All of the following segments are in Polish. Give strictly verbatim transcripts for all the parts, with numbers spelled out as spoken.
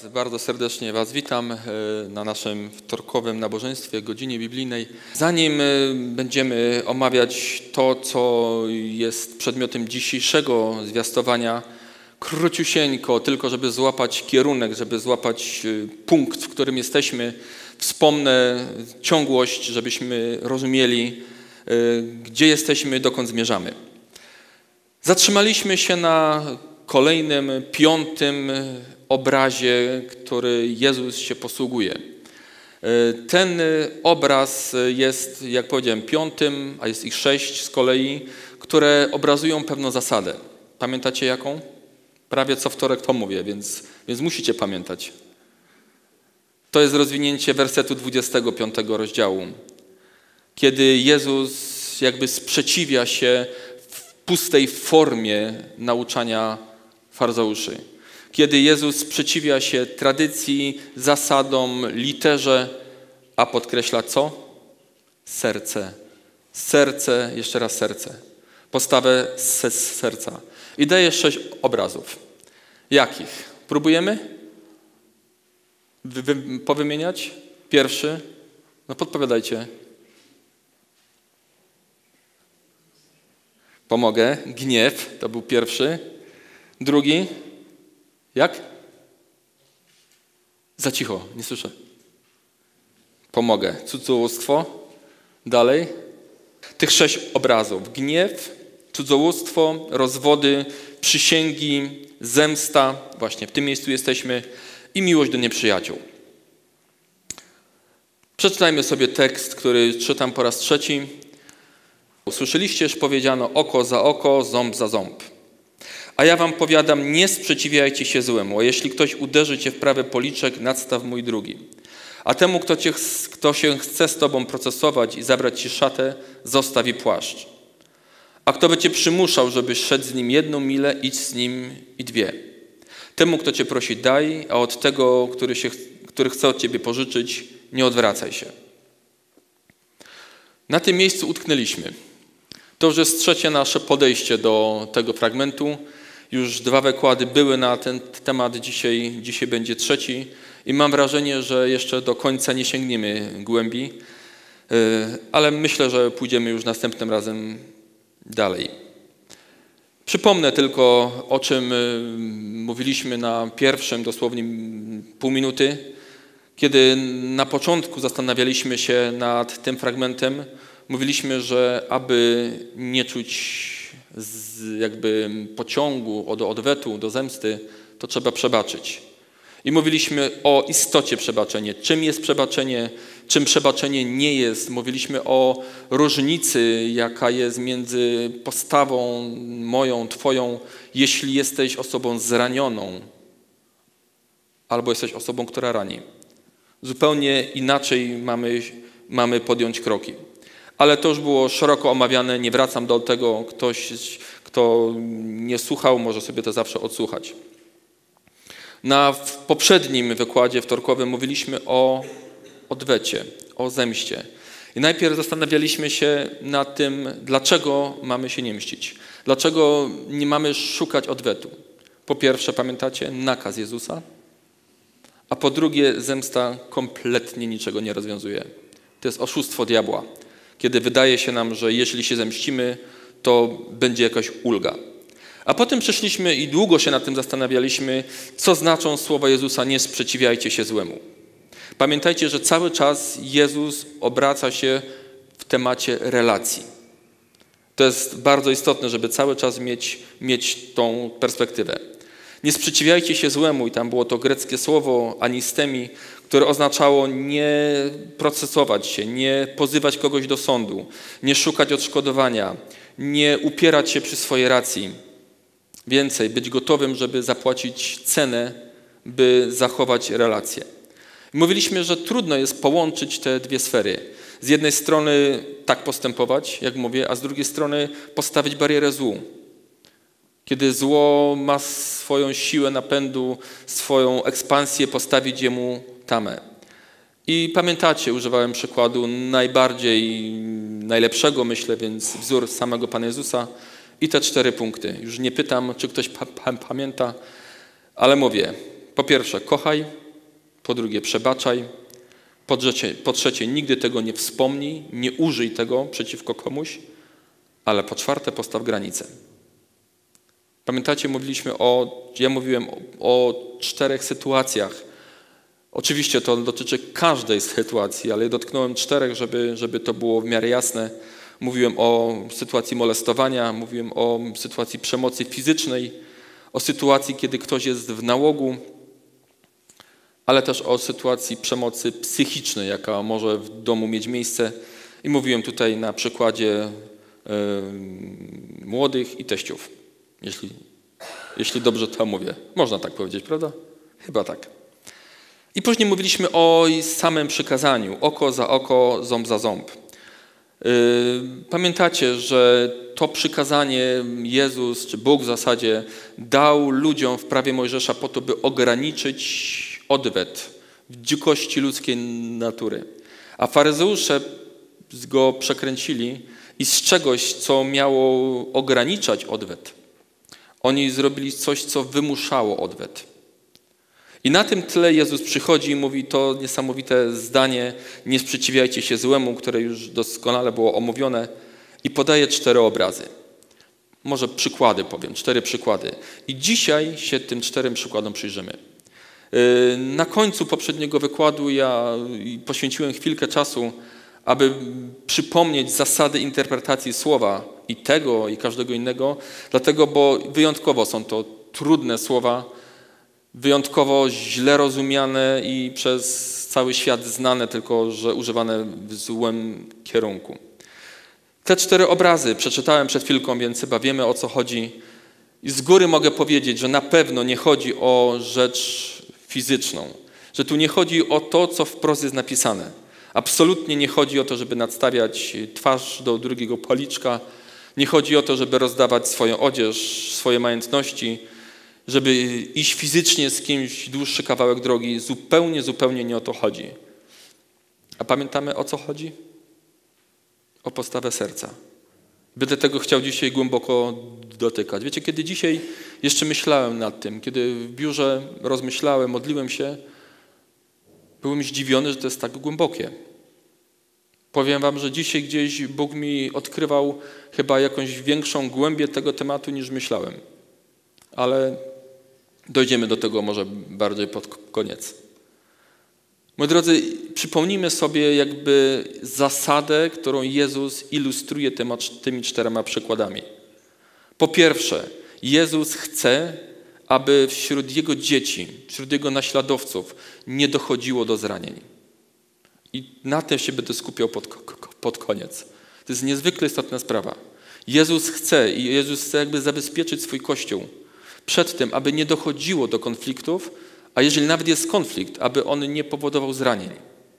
bardzo serdecznie Was witam na naszym wtorkowym nabożeństwie, godzinie biblijnej. Zanim będziemy omawiać to, co jest przedmiotem dzisiejszego zwiastowania, króciusieńko, tylko żeby złapać kierunek, żeby złapać punkt, w którym jesteśmy, wspomnę ciągłość, żebyśmy rozumieli, gdzie jesteśmy, dokąd zmierzamy. Zatrzymaliśmy się na kolejnym, piątym obrazie, który Jezus się posługuje. Ten obraz jest, jak powiedziałem, piątym, a jest ich sześć z kolei, które obrazują pewną zasadę. Pamiętacie jaką? Prawie co wtorek to mówię, więc, więc musicie pamiętać. To jest rozwinięcie wersetu dwudziestego piątego rozdziału, kiedy Jezus jakby sprzeciwia się w pustej formie nauczania faryzeuszy. Kiedy Jezus sprzeciwia się tradycji, zasadom, literze, a podkreśla co? Serce. Serce, jeszcze raz serce. Postawę z serca. I daje sześć obrazów. Jakich? Próbujemy? Wy, wy, powymieniać? Pierwszy? No podpowiadajcie. Pomogę. Gniew, to był pierwszy. Drugi? Jak? Za cicho, nie słyszę. Pomogę. Cudzołóstwo. Dalej. Tych sześć obrazów. Gniew, cudzołóstwo, rozwody, przysięgi, zemsta. Właśnie w tym miejscu jesteśmy. I miłość do nieprzyjaciół. Przeczytajmy sobie tekst, który czytam po raz trzeci. Usłyszeliście, już powiedziano oko za oko, ząb za ząb. A ja wam powiadam, nie sprzeciwiajcie się złemu, a jeśli ktoś uderzy cię w prawy policzek, nadstaw mój drugi. A temu, kto, cię, kto się chce z tobą procesować i zabrać ci szatę, zostaw i płaszcz. A kto by cię przymuszał, żebyś szedł z nim jedną milę, idź z nim i dwie. Temu, kto cię prosi, daj, a od tego, który, się, który chce od ciebie pożyczyć, nie odwracaj się. Na tym miejscu utknęliśmy. To już jest trzecie nasze podejście do tego fragmentu. Już dwa wykłady były na ten temat, dzisiaj, dzisiaj będzie trzeci. I mam wrażenie, że jeszcze do końca nie sięgniemy głębi, ale myślę, że pójdziemy już następnym razem dalej. Przypomnę tylko, o czym mówiliśmy na pierwszym, dosłownie pół minuty, kiedy na początku zastanawialiśmy się nad tym fragmentem. Mówiliśmy, że aby nie czuć z jakby pociągu do odwetu, do zemsty, to trzeba przebaczyć. I mówiliśmy o istocie przebaczenia. Czym jest przebaczenie, czym przebaczenie nie jest. Mówiliśmy o różnicy, jaka jest między postawą moją, twoją, jeśli jesteś osobą zranioną albo jesteś osobą, która rani. Zupełnie inaczej mamy, mamy podjąć kroki. Ale to już było szeroko omawiane, nie wracam do tego. Ktoś, kto nie słuchał, może sobie to zawsze odsłuchać. Na w poprzednim wykładzie wtorkowym mówiliśmy o odwecie, o zemście. I najpierw zastanawialiśmy się nad tym, dlaczego mamy się nie mścić. Dlaczego nie mamy szukać odwetu. Po pierwsze, pamiętacie, nakaz Jezusa, a po drugie, zemsta kompletnie niczego nie rozwiązuje. To jest oszustwo diabła. Kiedy wydaje się nam, że jeśli się zemścimy, to będzie jakaś ulga. A potem przeszliśmy i długo się nad tym zastanawialiśmy, co znaczą słowa Jezusa, nie sprzeciwiajcie się złemu. Pamiętajcie, że cały czas Jezus obraca się w temacie relacji. To jest bardzo istotne, żeby cały czas mieć, mieć tą perspektywę. Nie sprzeciwiajcie się złemu, i tam było to greckie słowo anistemi, które oznaczało nie procesować się, nie pozywać kogoś do sądu, nie szukać odszkodowania, nie upierać się przy swojej racji. Więcej, być gotowym, żeby zapłacić cenę, by zachować relacje. Mówiliśmy, że trudno jest połączyć te dwie sfery. Z jednej strony tak postępować, jak mówię, a z drugiej strony postawić barierę złu. Kiedy zło ma swoją siłę napędu, swoją ekspansję, postawić jemu tamę. I pamiętacie, używałem przykładu najbardziej, najlepszego, myślę, więc wzór samego Pana Jezusa i te cztery punkty. Już nie pytam, czy ktoś pa- pa- pamięta, ale mówię. Po pierwsze, kochaj. Po drugie, przebaczaj. Po trzecie, po trzecie, nigdy tego nie wspomnij, nie użyj tego przeciwko komuś. Ale po czwarte, postaw granice. Pamiętacie, mówiliśmy o, ja mówiłem o, o czterech sytuacjach. Oczywiście to dotyczy każdej sytuacji, ale dotknąłem czterech, żeby, żeby to było w miarę jasne. Mówiłem o sytuacji molestowania, mówiłem o sytuacji przemocy fizycznej, o sytuacji, kiedy ktoś jest w nałogu, ale też o sytuacji przemocy psychicznej, jaka może w domu mieć miejsce. I mówiłem tutaj na przykładzie yy, młodych i teściów, jeśli, jeśli dobrze to mówię. Można tak powiedzieć, prawda? Chyba tak. I później mówiliśmy o samym przykazaniu, oko za oko, ząb za ząb. Pamiętacie, że to przykazanie Jezus, czy Bóg w zasadzie dał ludziom w prawie Mojżesza po to, by ograniczyć odwet w dzikości ludzkiej natury. A faryzeusze go przekręcili i z czegoś, co miało ograniczać odwet, oni zrobili coś, co wymuszało odwet. I na tym tle Jezus przychodzi i mówi to niesamowite zdanie: nie sprzeciwiajcie się złemu, które już doskonale było omówione, i podaje cztery obrazy. Może przykłady powiem, cztery przykłady. I dzisiaj się tym czterem przykładom przyjrzymy. Na końcu poprzedniego wykładu ja poświęciłem chwilkę czasu, aby przypomnieć zasady interpretacji słowa i tego, i każdego innego, dlatego, bo wyjątkowo są to trudne słowa, wyjątkowo źle rozumiane i przez cały świat znane, tylko że używane w złym kierunku. Te cztery obrazy przeczytałem przed chwilką, więc chyba wiemy, o co chodzi. I z góry mogę powiedzieć, że na pewno nie chodzi o rzecz fizyczną, że tu nie chodzi o to, co wprost jest napisane. Absolutnie nie chodzi o to, żeby nadstawiać twarz do drugiego policzka. Nie chodzi o to, żeby rozdawać swoją odzież, swoje majątności, żeby iść fizycznie z kimś dłuższy kawałek drogi. Zupełnie, zupełnie nie o to chodzi. A pamiętamy, o co chodzi? O postawę serca. Będę tego chciał dzisiaj głęboko dotykać. Wiecie, kiedy dzisiaj jeszcze myślałem nad tym, kiedy w biurze rozmyślałem, modliłem się, byłem zdziwiony, że to jest tak głębokie. Powiem wam, że dzisiaj gdzieś Bóg mi odkrywał chyba jakąś większą głębię tego tematu, niż myślałem. Ale dojdziemy do tego może bardziej pod koniec. Moi drodzy, przypomnijmy sobie jakby zasadę, którą Jezus ilustruje tymi czterema przykładami. Po pierwsze, Jezus chce, aby wśród Jego dzieci, wśród Jego naśladowców nie dochodziło do zranień. I na tym się będę skupiał pod, pod koniec. To jest niezwykle istotna sprawa. Jezus chce i Jezus chce jakby zabezpieczyć swój Kościół przed tym, aby nie dochodziło do konfliktów, a jeżeli nawet jest konflikt, aby on nie powodował zranień.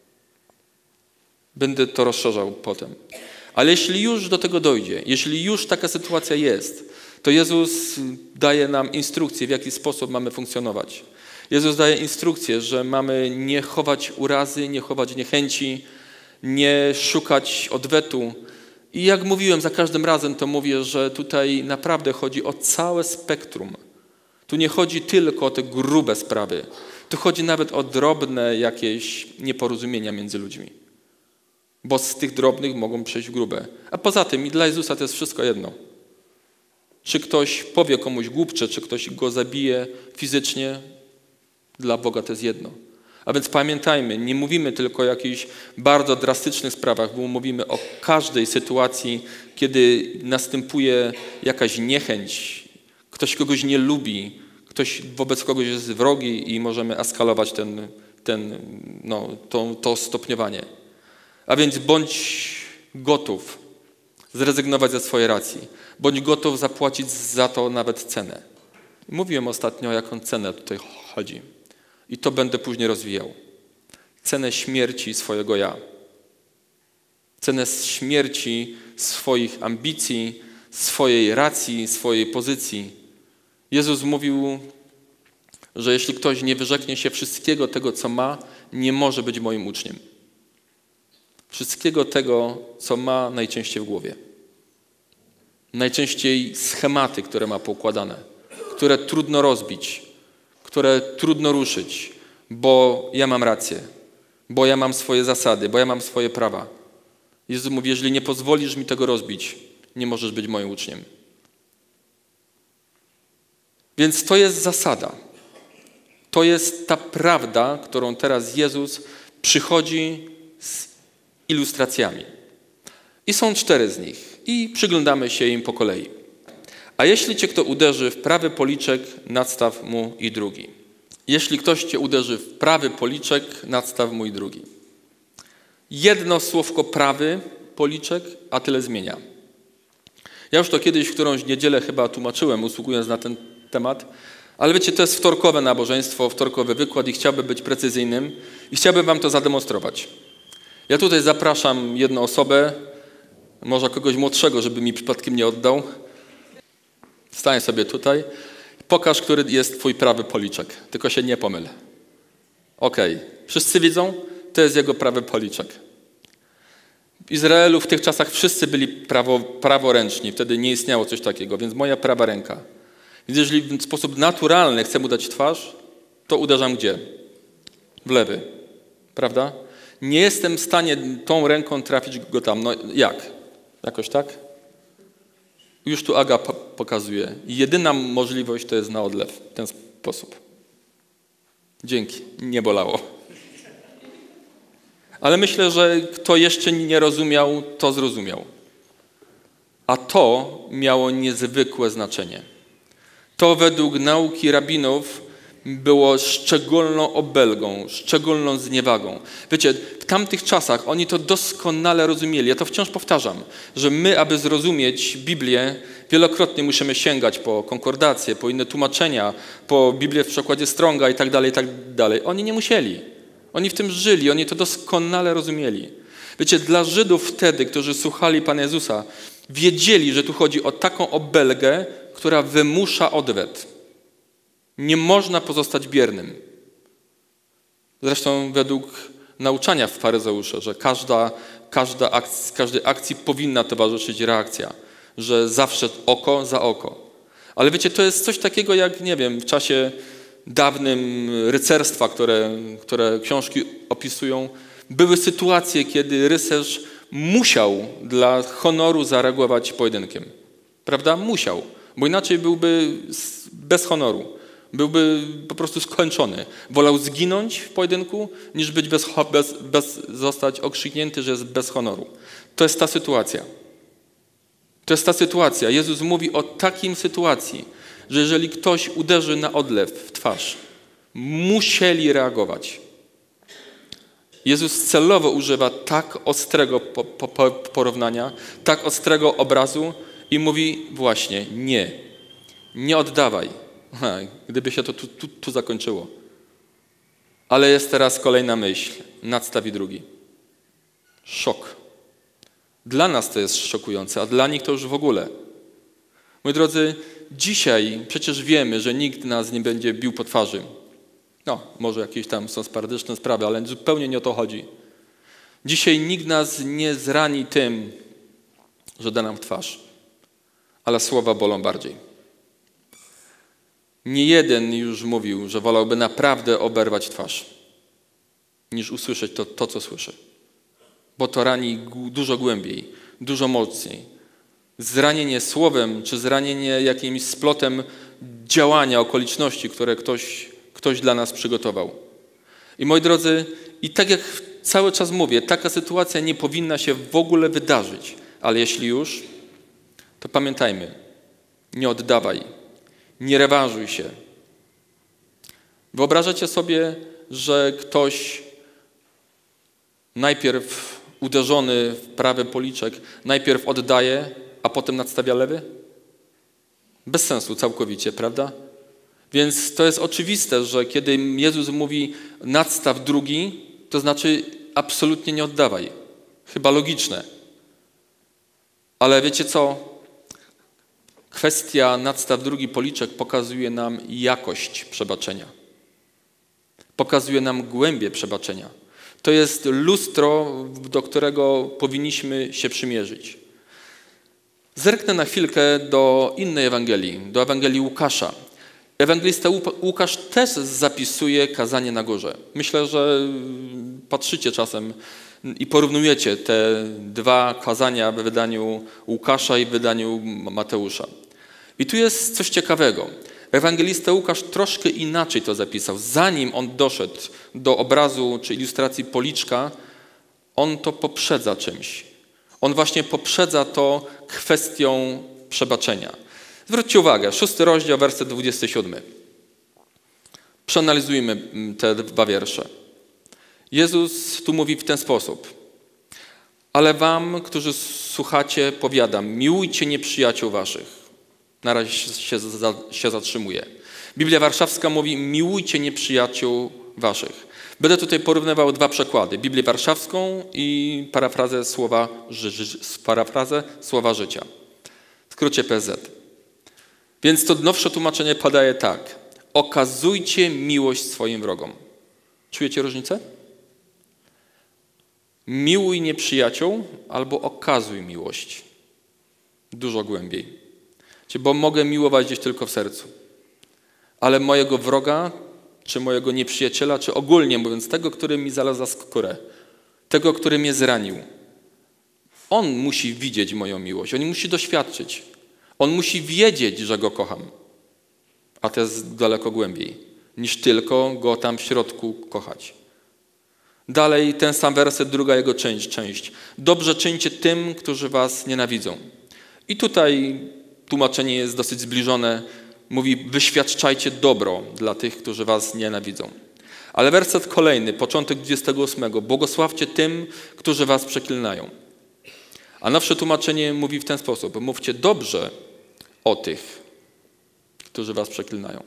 Będę to rozszerzał potem. Ale jeśli już do tego dojdzie, jeśli już taka sytuacja jest, to Jezus daje nam instrukcję, w jaki sposób mamy funkcjonować. Jezus daje instrukcję, że mamy nie chować urazy, nie chować niechęci, nie szukać odwetu. I jak mówiłem, za każdym razem to mówię, że tutaj naprawdę chodzi o całe spektrum. Tu nie chodzi tylko o te grube sprawy. Tu chodzi nawet o drobne jakieś nieporozumienia między ludźmi. Bo z tych drobnych mogą przejść grube. A poza tym i dla Jezusa to jest wszystko jedno. Czy ktoś powie komuś głupcze, czy ktoś go zabije fizycznie, dla Boga to jest jedno. A więc pamiętajmy, nie mówimy tylko o jakichś bardzo drastycznych sprawach, bo mówimy o każdej sytuacji, kiedy następuje jakaś niechęć, ktoś kogoś nie lubi, ktoś wobec kogoś jest wrogi i możemy eskalować ten, ten, no, to, to stopniowanie. A więc bądź gotów zrezygnować ze swojej racji. Bądź gotów zapłacić za to nawet cenę. Mówiłem ostatnio, o jaką cenę tutaj chodzi. I to będę później rozwijał. Cenę śmierci swojego ja. Cenę śmierci swoich ambicji, swojej racji, swojej pozycji. Jezus mówił, że jeśli ktoś nie wyrzeknie się wszystkiego tego, co ma, nie może być moim uczniem. Wszystkiego tego, co ma najczęściej w głowie. Najczęściej schematy, które ma poukładane, które trudno rozbić, które trudno ruszyć, bo ja mam rację, bo ja mam swoje zasady, bo ja mam swoje prawa. Jezus mówi, jeżeli nie pozwolisz mi tego rozbić, nie możesz być moim uczniem. Więc to jest zasada. To jest ta prawda, którą teraz Jezus przychodzi z ilustracjami. I są cztery z nich. I przyglądamy się im po kolei. A jeśli cię kto uderzy w prawy policzek, nadstaw mu i drugi. Jeśli ktoś cię uderzy w prawy policzek, nadstaw mu i drugi. Jedno słówko prawy policzek, a tyle zmienia. Ja już to kiedyś w którąś niedzielę chyba tłumaczyłem, usługując na ten temat, ale wiecie, to jest wtorkowe nabożeństwo, wtorkowy wykład i chciałbym być precyzyjnym i chciałbym wam to zademonstrować. Ja tutaj zapraszam jedną osobę, może kogoś młodszego, żeby mi przypadkiem nie oddał. Stań sobie tutaj. Pokaż, który jest twój prawy policzek. Tylko się nie pomyl. Okej. Okay. Wszyscy widzą? To jest jego prawy policzek. W Izraelu w tych czasach wszyscy byli prawo, praworęczni. Wtedy nie istniało coś takiego, więc moja prawa ręka. Więc jeżeli w sposób naturalny chcę mu dać twarz, to uderzam gdzie? W lewy. Prawda? Nie jestem w stanie tą ręką trafić go tam. No jak? Jakoś tak? Już tu Aga pokazuje. Jedyna możliwość to jest na odlew. W ten sposób. Dzięki. Nie bolało. Ale myślę, że kto jeszcze nie rozumiał, to zrozumiał. A to miało niezwykłe znaczenie. To według nauki rabinów było szczególną obelgą, szczególną zniewagą. Wiecie, w tamtych czasach oni to doskonale rozumieli. Ja to wciąż powtarzam, że my, aby zrozumieć Biblię, wielokrotnie musimy sięgać po konkordację, po inne tłumaczenia, po Biblię w przekładzie Stronga i tak dalej, i tak dalej. Oni nie musieli. Oni w tym żyli, oni to doskonale rozumieli. Wiecie, dla Żydów wtedy, którzy słuchali Pana Jezusa, wiedzieli, że tu chodzi o taką obelgę, która wymusza odwet. Nie można pozostać biernym. Zresztą według nauczania w faryzeusze, że każda, każda akcja, każdej akcji powinna towarzyszyć reakcja, że zawsze oko za oko. Ale wiecie, to jest coś takiego jak, nie wiem, w czasie dawnym rycerstwa, które, które książki opisują, były sytuacje, kiedy rycerz musiał dla honoru zareagować pojedynkiem. Prawda? Musiał, bo inaczej byłby bez honoru. Byłby po prostu skończony. Wolał zginąć w pojedynku, niż być bez, bez, bez, zostać okrzyknięty, że jest bez honoru. To jest ta sytuacja. To jest ta sytuacja. Jezus mówi o takim sytuacji, że jeżeli ktoś uderzy na odlew w twarz, musieli reagować. Jezus celowo używa tak ostrego po, po, porównania, tak ostrego obrazu i mówi właśnie nie, nie oddawaj. Ha, gdyby się to tu, tu, tu zakończyło. Ale jest teraz kolejna myśl. Nadstaw i drugi. Szok. Dla nas to jest szokujące, a dla nich to już w ogóle. Moi drodzy, dzisiaj przecież wiemy, że nikt nas nie będzie bił po twarzy. No, może jakieś tam są sporadyczne sprawy, ale zupełnie nie o to chodzi. Dzisiaj nikt nas nie zrani tym, że da nam w twarz. Ale słowa bolą bardziej. Nie jeden już mówił, że wolałby naprawdę oberwać twarz, niż usłyszeć to, to co słyszy. Bo to rani dużo głębiej, dużo mocniej. Zranienie słowem, czy zranienie jakimś splotem działania, okoliczności, które ktoś, ktoś dla nas przygotował. I moi drodzy, i tak jak cały czas mówię, taka sytuacja nie powinna się w ogóle wydarzyć. Ale jeśli już, to pamiętajmy, nie oddawaj. Nie rewanżuj się. Wyobrażacie sobie, że ktoś najpierw uderzony w prawy policzek, najpierw oddaje, a potem nadstawia lewy? Bez sensu całkowicie, prawda? Więc to jest oczywiste, że kiedy Jezus mówi nadstaw drugi, to znaczy absolutnie nie oddawaj. Chyba logiczne. Ale wiecie co? Kwestia nadstaw drugi policzek pokazuje nam jakość przebaczenia. Pokazuje nam głębię przebaczenia. To jest lustro, do którego powinniśmy się przymierzyć. Zerknę na chwilkę do innej Ewangelii, do Ewangelii Łukasza. Ewangelista Łukasz też zapisuje kazanie na górze. Myślę, że patrzycie czasem i porównujecie te dwa kazania w wydaniu Łukasza i w wydaniu Mateusza. I tu jest coś ciekawego. Ewangelista Łukasz troszkę inaczej to zapisał. Zanim on doszedł do obrazu czy ilustracji policzka, on to poprzedza czymś. On właśnie poprzedza to kwestią przebaczenia. Zwróćcie uwagę, szósty rozdział, werset dwudziesty siódmy. Przeanalizujmy te dwa wiersze. Jezus tu mówi w ten sposób. Ale wam, którzy słuchacie, powiadam, miłujcie nieprzyjaciół waszych. Na razie się, się zatrzymuje. Biblia Warszawska mówi, miłujcie nieprzyjaciół waszych. Będę tutaj porównywał dwa przykłady. Biblię Warszawską i parafrazę słowa, parafrazę słowa życia. W skrócie P Z. Więc to nowsze tłumaczenie podaje tak. Okazujcie miłość swoim wrogom. Czujecie różnicę? Miłuj nieprzyjaciół albo okazuj miłość. Dużo głębiej. Bo mogę miłować gdzieś tylko w sercu. Ale mojego wroga, czy mojego nieprzyjaciela, czy ogólnie mówiąc tego, który mi zalazł za skórę, tego, który mnie zranił, on musi widzieć moją miłość, on musi doświadczyć. On musi wiedzieć, że go kocham. A to jest daleko głębiej, niż tylko go tam w środku kochać. Dalej ten sam werset, druga jego część. część. Dobrze czyńcie tym, którzy was nienawidzą. I tutaj tłumaczenie jest dosyć zbliżone. Mówi, wyświadczajcie dobro dla tych, którzy was nienawidzą. Ale werset kolejny, początek dwudziestego ósmego. Błogosławcie tym, którzy was przeklinają. A nowsze tłumaczenie mówi w ten sposób. Mówcie dobrze o tych, którzy was przeklinają.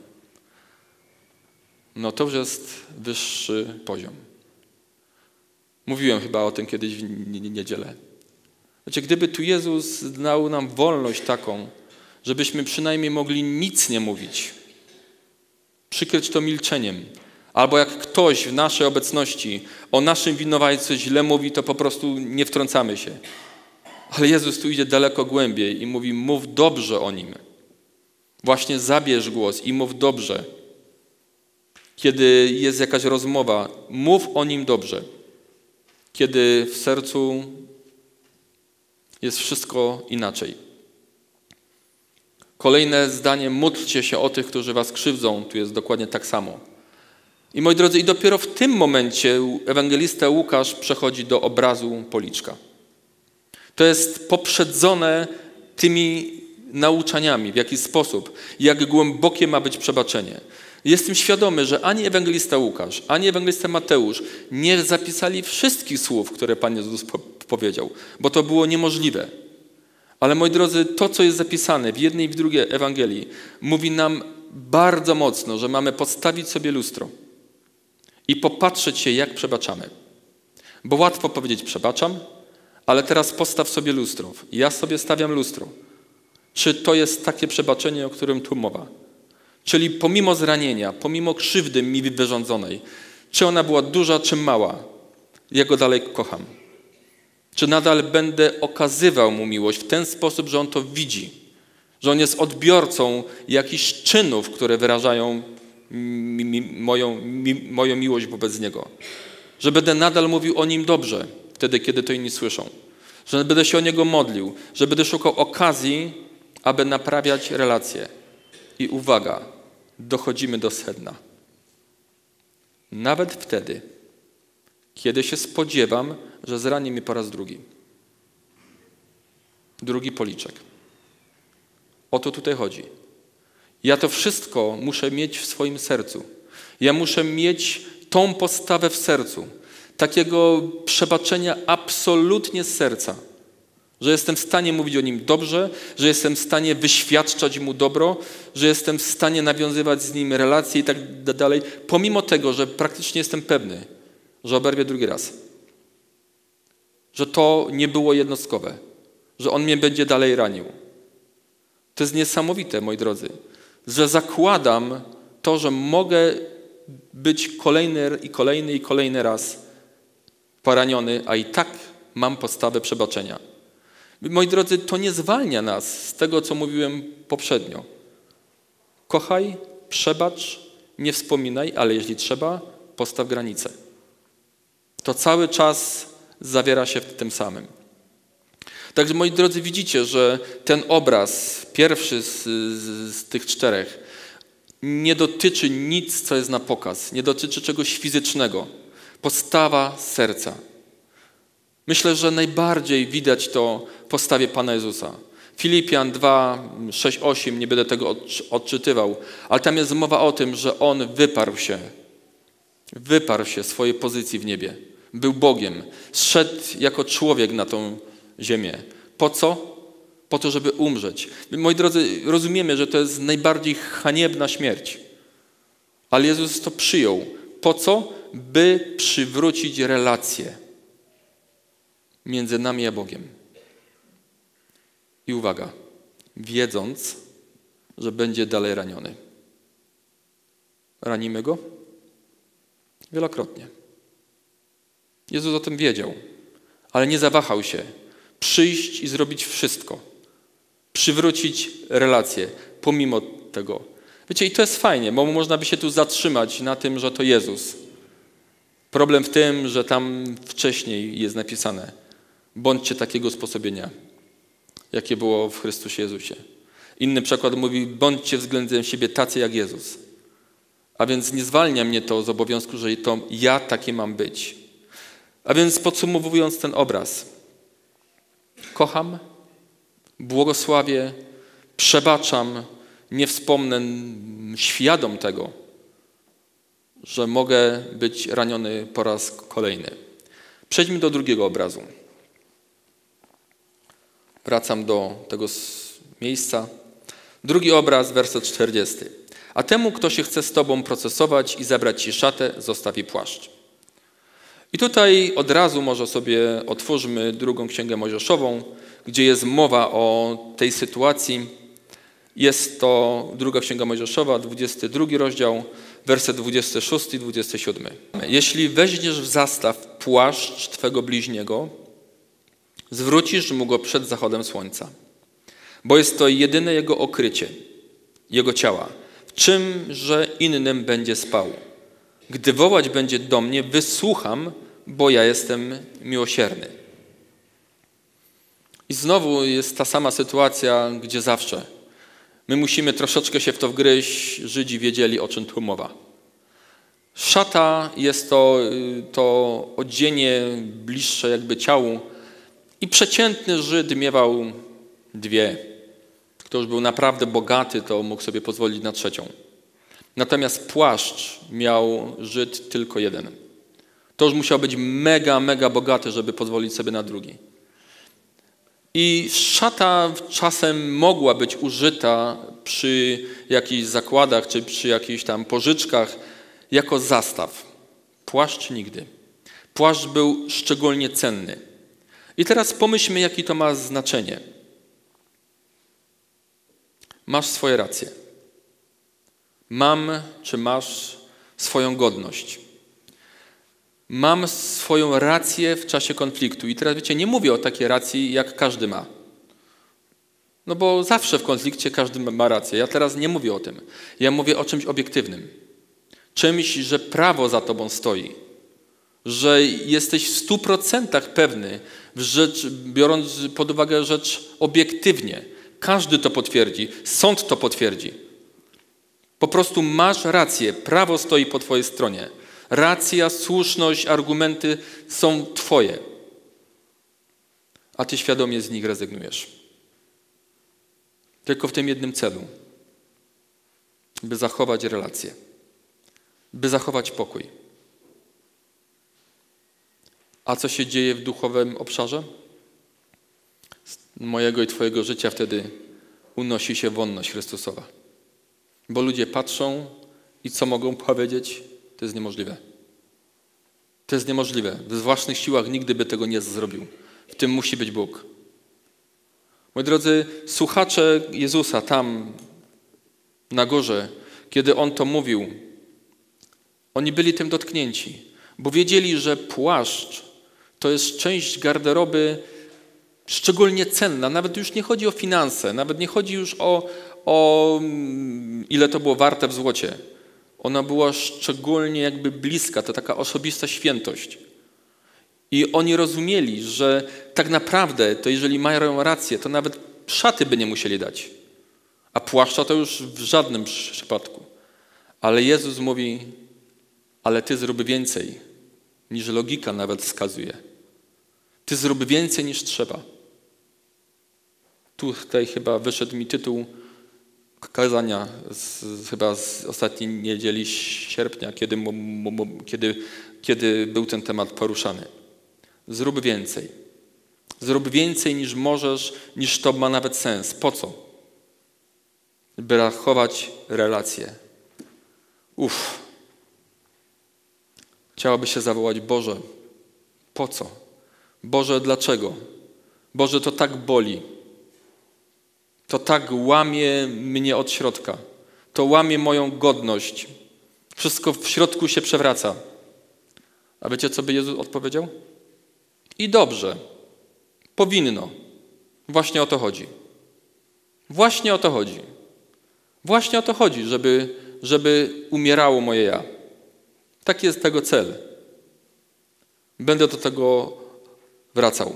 No to już jest wyższy poziom. Mówiłem chyba o tym kiedyś w niedzielę. Znaczy, gdyby tu Jezus dał nam wolność taką, żebyśmy przynajmniej mogli nic nie mówić, przykryć to milczeniem, albo jak ktoś w naszej obecności o naszym winowajcy źle mówi, to po prostu nie wtrącamy się. Ale Jezus tu idzie daleko głębiej i mówi, mów dobrze o nim. Właśnie zabierz głos i mów dobrze. Kiedy jest jakaś rozmowa, mów o nim dobrze. Kiedy w sercu jest wszystko inaczej. Kolejne zdanie, módlcie się o tych, którzy was krzywdzą. Tu jest dokładnie tak samo. I moi drodzy, i dopiero w tym momencie ewangelista Łukasz przechodzi do obrazu policzka. To jest poprzedzone tymi nauczaniami, w jaki sposób, jak głębokie ma być przebaczenie. Jestem świadomy, że ani ewangelista Łukasz, ani ewangelista Mateusz nie zapisali wszystkich słów, które Pan Jezus powiedział, bo to było niemożliwe. Ale moi drodzy, to, co jest zapisane w jednej i w drugiej Ewangelii, mówi nam bardzo mocno, że mamy postawić sobie lustro i popatrzeć się, jak przebaczamy. Bo łatwo powiedzieć przebaczam, ale teraz postaw sobie lustro. Ja sobie stawiam lustro. Czy to jest takie przebaczenie, o którym tu mowa? Czyli pomimo zranienia, pomimo krzywdy mi wyrządzonej, czy ona była duża, czy mała, ja go dalej kocham. Czy nadal będę okazywał mu miłość w ten sposób, że on to widzi, że on jest odbiorcą jakichś czynów, które wyrażają mi, mi, moją, mi, moją miłość wobec niego. Że będę nadal mówił o nim dobrze, wtedy, kiedy to inni słyszą. Że będę się o niego modlił, że będę szukał okazji, aby naprawiać relacje. I uwaga, dochodzimy do sedna. Nawet wtedy, kiedy się spodziewam, że zrani mnie po raz drugi. Drugi policzek. O to tutaj chodzi. Ja to wszystko muszę mieć w swoim sercu. Ja muszę mieć tą postawę w sercu. Takiego przebaczenia absolutnie z serca. Że jestem w stanie mówić o nim dobrze, że jestem w stanie wyświadczać mu dobro, że jestem w stanie nawiązywać z nim relacje i tak dalej, pomimo tego, że praktycznie jestem pewny, że oberwie drugi raz. Że to nie było jednostkowe, że on mnie będzie dalej ranił. To jest niesamowite, moi drodzy, że zakładam to, że mogę być kolejny i kolejny i kolejny raz poraniony, a i tak mam postawę przebaczenia. Moi drodzy, to nie zwalnia nas z tego, co mówiłem poprzednio. Kochaj przebacz, nie wspominaj, ale jeśli trzeba, postaw granicę. To cały czas zawiera się w tym samym. Także moi drodzy, widzicie, że ten obraz, pierwszy z, z, z tych czterech, nie dotyczy nic, co jest na pokaz. Nie dotyczy czegoś fizycznego. Postawa serca. Myślę, że najbardziej widać to w postawie Pana Jezusa. Filipian dwa, sześć, osiem, nie będę tego odczytywał, ale tam jest mowa o tym, że On wyparł się. Wyparł się swojej pozycji w niebie. Był Bogiem. Zszedł jako człowiek na tą ziemię. Po co? Po to, żeby umrzeć. Moi drodzy, rozumiemy, że to jest najbardziej haniebna śmierć. Ale Jezus to przyjął. Po co? By przywrócić relację między nami a Bogiem. I uwaga, wiedząc, że będzie dalej raniony. Ranimy Go? Wielokrotnie. Jezus o tym wiedział, ale nie zawahał się przyjść i zrobić wszystko. Przywrócić relację pomimo tego. Wiecie, i to jest fajnie, bo można by się tu zatrzymać na tym, że to Jezus. Problem w tym, że tam wcześniej jest napisane: bądźcie takiego usposobienia, jakie było w Chrystusie Jezusie. Inny przykład mówi: bądźcie względem siebie tacy jak Jezus. A więc nie zwalnia mnie to z obowiązku, że to ja taki mam być. A więc podsumowując ten obraz. Kocham, błogosławię, przebaczam, nie wspomnę, świadom tego, że mogę być raniony po raz kolejny. Przejdźmy do drugiego obrazu. Wracam do tego miejsca. Drugi obraz, werset czterdziesty. A temu, kto się chce z tobą procesować i zabrać ci szatę, zostawi płaszcz. I tutaj od razu może sobie otwórzmy drugą Księgę Mojżeszową, gdzie jest mowa o tej sytuacji. Jest to druga Księga Mojżeszowa, dwudziesty drugi rozdział, werset dwudziesty szósty i dwudziesty siódmy. Jeśli weźmiesz w zastaw płaszcz twego bliźniego, zwrócisz mu go przed zachodem słońca, bo jest to jedyne jego okrycie, jego ciała, w czymże innym będzie spał. Gdy wołać będzie do mnie, wysłucham, bo ja jestem miłosierny. I znowu jest ta sama sytuacja, gdzie zawsze. My musimy troszeczkę się w to wgryźć. Żydzi wiedzieli, o czym tu mowa. Szata jest to, to odzienie bliższe jakby ciału i przeciętny Żyd miewał dwie. Kto już był naprawdę bogaty, to mógł sobie pozwolić na trzecią. Natomiast płaszcz miał Żyd tylko jeden. To już musiał być mega, mega bogaty, żeby pozwolić sobie na drugi. I szata czasem mogła być użyta przy jakichś zakładach, czy przy jakichś tam pożyczkach jako zastaw. Płaszcz nigdy. Płaszcz był szczególnie cenny. I teraz pomyślmy, jakie to ma znaczenie. Masz swoje racje. Mam, czy masz swoją godność. Mam swoją rację w czasie konfliktu. I teraz wiecie, nie mówię o takiej racji, jak każdy ma. No bo zawsze w konflikcie każdy ma rację. Ja teraz nie mówię o tym. Ja mówię o czymś obiektywnym. Czymś, że prawo za tobą stoi. Że jesteś w stu procentach pewny, rzecz, biorąc pod uwagę rzecz obiektywnie. Każdy to potwierdzi. Sąd to potwierdzi. Po prostu masz rację. Prawo stoi po twojej stronie. Racja, słuszność, argumenty są twoje. A ty świadomie z nich rezygnujesz. Tylko w tym jednym celu. By zachować relacje. By zachować pokój. A co się dzieje w duchowym obszarze? Z mojego i twojego życia wtedy unosi się wonność Chrystusowa. Bo ludzie patrzą i co mogą powiedzieć? To jest niemożliwe. To jest niemożliwe. W własnych siłach nigdy by tego nie zrobił. W tym musi być Bóg. Moi drodzy, słuchacze Jezusa tam na górze, kiedy On to mówił, oni byli tym dotknięci, bo wiedzieli, że płaszcz to jest część garderoby szczególnie cenna. Nawet już nie chodzi o finanse, nawet nie chodzi już o, o ile to było warte w złocie. Ona była szczególnie jakby bliska, to taka osobista świętość. I oni rozumieli, że tak naprawdę, to jeżeli mają rację, to nawet szaty by nie musieli dać. A płaszcza to już w żadnym przypadku. Ale Jezus mówi, ale ty zrób więcej, niż logika nawet wskazuje. Ty zrób więcej niż trzeba. Tutaj chyba wyszedł mi tytuł kazania z, chyba z ostatniej niedzieli sierpnia, kiedy, kiedy, kiedy był ten temat poruszany. Zrób więcej. Zrób więcej niż możesz, niż to ma nawet sens. Po co? By rachować relacje. Uff. Chciałoby się zawołać, Boże, po co? Boże, dlaczego? Boże, to tak boli. To tak łamie mnie od środka. To łamie moją godność. Wszystko w środku się przewraca. A wiecie, co by Jezus odpowiedział? I dobrze. Powinno. Właśnie o to chodzi. Właśnie o to chodzi. Właśnie o to chodzi, żeby, żeby umierało moje ja. Taki jest tego cel. Będę do tego wracał.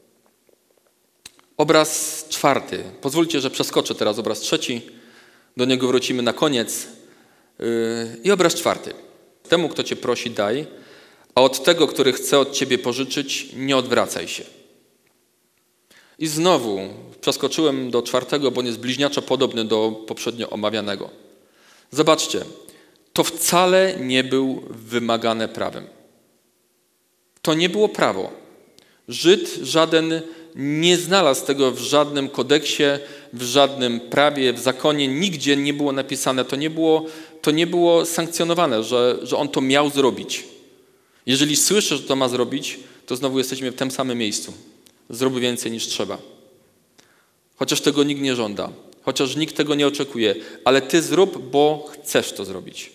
Obraz czwarty. Pozwólcie, że przeskoczę teraz obraz trzeci. Do niego wrócimy na koniec. Yy, I obraz czwarty. Temu, kto cię prosi, daj, a od tego, który chce od ciebie pożyczyć, nie odwracaj się. I znowu przeskoczyłem do czwartego, bo on jest bliźniaczo podobny do poprzednio omawianego. Zobaczcie, to wcale nie był wymagane prawem. To nie było prawo. Żyd żaden nie znalazł tego w żadnym kodeksie, w żadnym prawie, w zakonie. Nigdzie nie było napisane, to nie było, to nie było sankcjonowane, że, że on to miał zrobić. Jeżeli słyszy, że to ma zrobić, to znowu jesteśmy w tym samym miejscu. Zrób więcej niż trzeba. Chociaż tego nikt nie żąda, chociaż nikt tego nie oczekuje, ale ty zrób, bo chcesz to zrobić.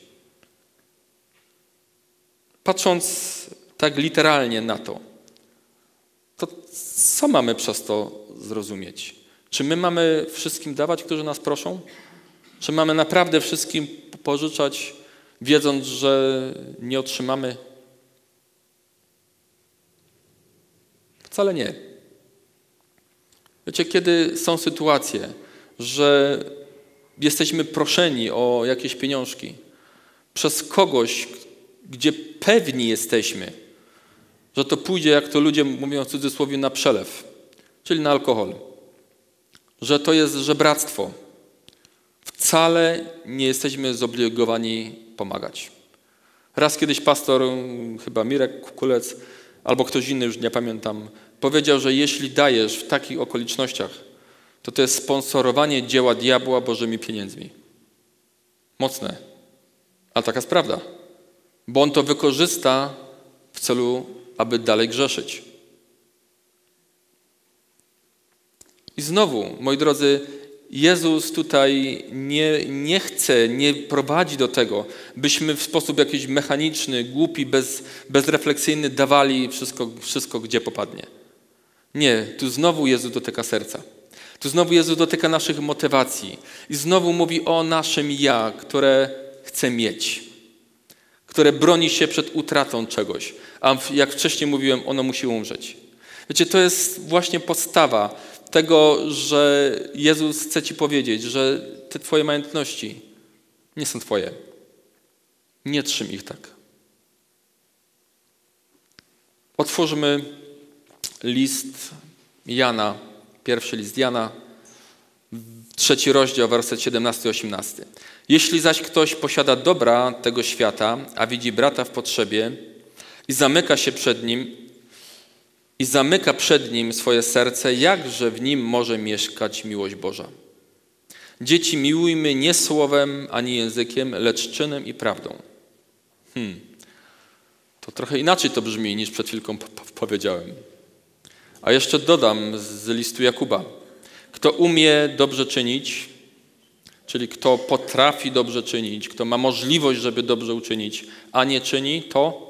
Patrząc tak literalnie na to, to co mamy przez to zrozumieć? Czy my mamy wszystkim dawać, którzy nas proszą? Czy mamy naprawdę wszystkim pożyczać, wiedząc, że nie otrzymamy? Wcale nie. Wiecie, kiedy są sytuacje, że jesteśmy proszeni o jakieś pieniążki przez kogoś, gdzie pewni jesteśmy, że to pójdzie, jak to ludzie mówią w cudzysłowie, na przelew, czyli na alkohol, że to jest żebractwo. Wcale nie jesteśmy zobligowani pomagać. Raz kiedyś pastor, chyba Mirek Kulec, albo ktoś inny, już nie pamiętam, powiedział, że jeśli dajesz w takich okolicznościach, to to jest sponsorowanie dzieła diabła Bożymi pieniędzmi. Mocne. Ale taka jest prawda. Bo on to wykorzysta w celu, aby dalej grzeszyć. I znowu, moi drodzy, Jezus tutaj nie, nie chce, nie prowadzi do tego, byśmy w sposób jakiś mechaniczny, głupi, bez, bezrefleksyjny dawali wszystko, wszystko, gdzie popadnie. Nie, tu znowu Jezus dotyka serca. Tu znowu Jezus dotyka naszych motywacji. I znowu mówi o naszym ja, które chce mieć. Które broni się przed utratą czegoś. A jak wcześniej mówiłem, ono musi umrzeć. Wiecie, to jest właśnie podstawa tego, że Jezus chce ci powiedzieć, że te twoje majątności nie są twoje. Nie trzym ich tak. Otwórzmy list Jana, pierwszy list Jana, trzeci rozdział, werset siedemnasty osiemnasty. Jeśli zaś ktoś posiada dobra tego świata, a widzi brata w potrzebie i zamyka się przed nim i zamyka przed nim swoje serce, jakże w nim może mieszkać miłość Boża. Dzieci, miłujmy nie słowem ani językiem, lecz czynem i prawdą. Hmm. To trochę inaczej to brzmi, niż przed chwilką powiedziałem. A jeszcze dodam z listu Jakuba. Kto umie dobrze czynić, czyli kto potrafi dobrze czynić, kto ma możliwość, żeby dobrze uczynić, a nie czyni, to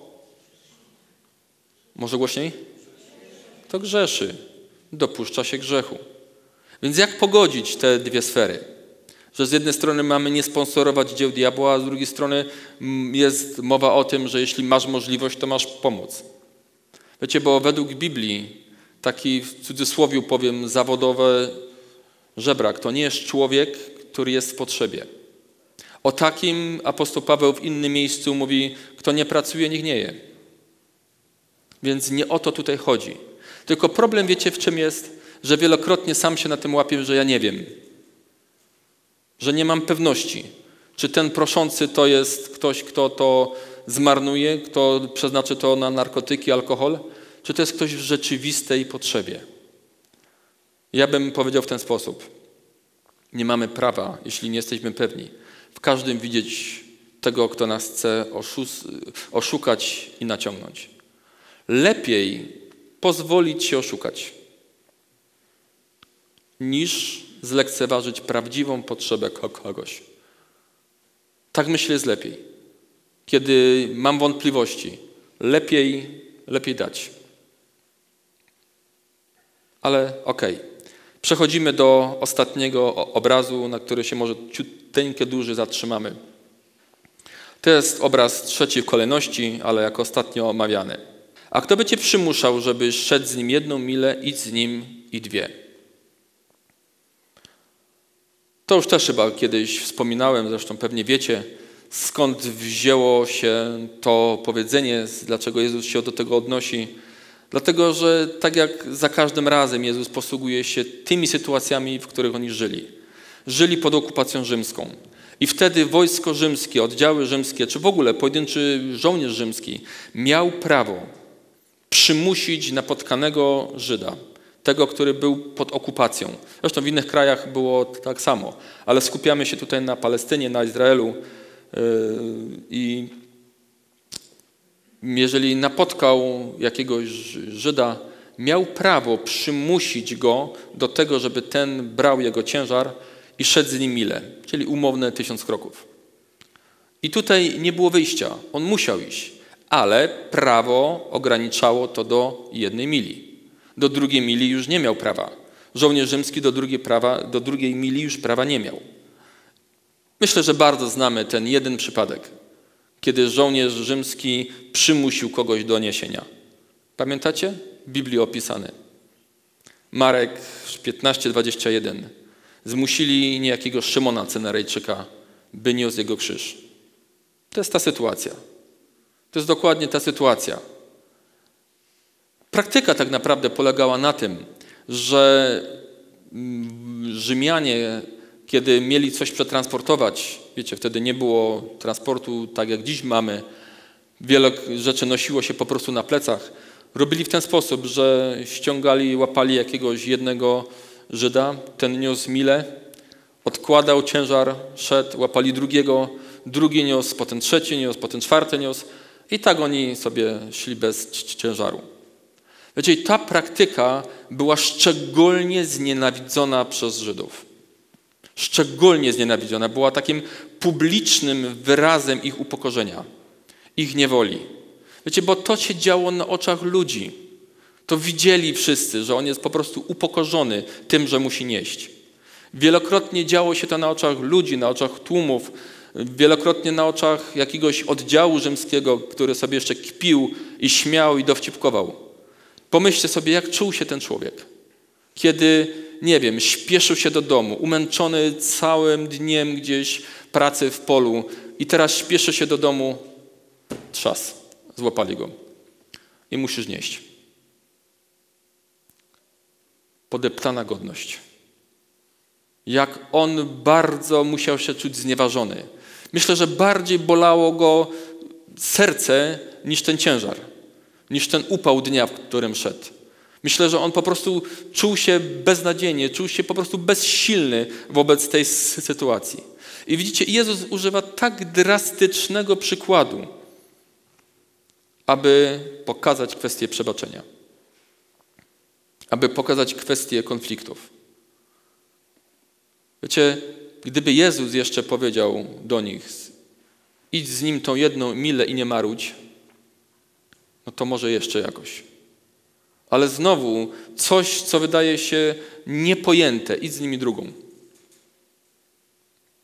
może głośniej? To grzeszy. Dopuszcza się grzechu. Więc jak pogodzić te dwie sfery? Że z jednej strony mamy nie sponsorować dzieł diabła, a z drugiej strony jest mowa o tym, że jeśli masz możliwość, to masz pomóc. Wiecie, bo według Biblii taki w cudzysłowie powiem zawodowy żebrak to nie jest człowiek, który jest w potrzebie. O takim apostoł Paweł w innym miejscu mówi, kto nie pracuje, niech nie je. Więc nie o to tutaj chodzi. Tylko problem, wiecie, w czym jest? Że wielokrotnie sam się na tym łapię, że ja nie wiem. Że nie mam pewności, czy ten proszący to jest ktoś, kto to zmarnuje, kto przeznaczy to na narkotyki, alkohol, czy to jest ktoś w rzeczywistej potrzebie. Ja bym powiedział w ten sposób. Nie mamy prawa, jeśli nie jesteśmy pewni, w każdym widzieć tego, kto nas chce oszukać i naciągnąć. Lepiej pozwolić się oszukać, niż zlekceważyć prawdziwą potrzebę kogoś. Tak myślę jest lepiej. Kiedy mam wątpliwości, lepiej, lepiej dać. Ale okej. Okay. Przechodzimy do ostatniego obrazu, na który się może ciuteńkę dłużej zatrzymamy. To jest obraz trzeci w kolejności, ale jako ostatnio omawiany. A kto by cię przymuszał, żeby szedł z nim jedną milę, idź z nim i dwie. To już też chyba kiedyś wspominałem, zresztą pewnie wiecie, skąd wzięło się to powiedzenie, dlaczego Jezus się do tego odnosi. Dlatego, że tak jak za każdym razem Jezus posługuje się tymi sytuacjami, w których oni żyli. Żyli pod okupacją rzymską. I wtedy wojsko rzymskie, oddziały rzymskie, czy w ogóle pojedynczy żołnierz rzymski miał prawo przymusić napotkanego Żyda, tego, który był pod okupacją. Zresztą w innych krajach było tak samo, ale skupiamy się tutaj na Palestynie, na Izraelu i jeżeli napotkał jakiegoś Żyda, miał prawo przymusić go do tego, żeby ten brał jego ciężar i szedł z nim milę, czyli umowne tysiąc kroków. I tutaj nie było wyjścia, on musiał iść, ale prawo ograniczało to do jednej mili. Do drugiej mili już nie miał prawa. Żołnierz rzymski do drugiej, prawa, do drugiej mili już prawa nie miał. Myślę, że bardzo znamy ten jeden przypadek, kiedy żołnierz rzymski przymusił kogoś do niesienia. Pamiętacie? W Biblii opisany. Marek piętnaście dwadzieścia jeden. Zmusili niejakiego Szymona Cynerejczyka, by niósł jego krzyż. To jest ta sytuacja. To jest dokładnie ta sytuacja. Praktyka tak naprawdę polegała na tym, że Rzymianie, kiedy mieli coś przetransportować, wiecie, wtedy nie było transportu tak jak dziś mamy, wiele rzeczy nosiło się po prostu na plecach, robili w ten sposób, że ściągali, łapali jakiegoś jednego Żyda, ten niósł milę, odkładał ciężar, szedł, łapali drugiego, drugi niósł, potem trzeci niósł, potem czwarty niósł i tak oni sobie szli bez ciężaru. Wiecie, ta praktyka była szczególnie znienawidzona przez Żydów. Szczególnie znienawidziona. Była takim publicznym wyrazem ich upokorzenia, ich niewoli. Wiecie, bo to się działo na oczach ludzi. To widzieli wszyscy, że on jest po prostu upokorzony tym, że musi nieść. Wielokrotnie działo się to na oczach ludzi, na oczach tłumów, wielokrotnie na oczach jakiegoś oddziału rzymskiego, który sobie jeszcze kpił i śmiał i dowcipkował. Pomyślcie sobie, jak czuł się ten człowiek, kiedy, nie wiem, śpieszył się do domu, umęczony całym dniem gdzieś pracy w polu i teraz śpieszy się do domu, trzas, złapali go i musisz nieść. Podeptana godność. Jak on bardzo musiał się czuć znieważony. Myślę, że bardziej bolało go serce niż ten ciężar, niż ten upał dnia, w którym szedł. Myślę, że on po prostu czuł się beznadziejnie, czuł się po prostu bezsilny wobec tej sytuacji. I widzicie, Jezus używa tak drastycznego przykładu, aby pokazać kwestię przebaczenia, aby pokazać kwestię konfliktów. Wiecie, gdyby Jezus jeszcze powiedział do nich, idź z nim tą jedną milę i nie marudź, no to może jeszcze jakoś. Ale znowu coś, co wydaje się niepojęte, idź z nimi drugą.